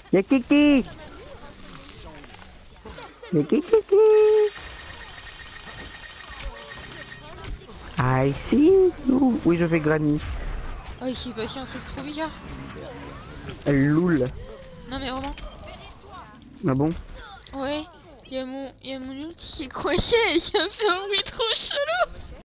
Y'a Kiki. Y'a Kiki. I see you. Oui, je fais Granny. Oh, il s'est passé un truc trop bizarre. Loul. Non, mais vraiment. Ah bon? Ouais, il y a mon ult qui s'est coincé et ça fait un bruit trop chelou.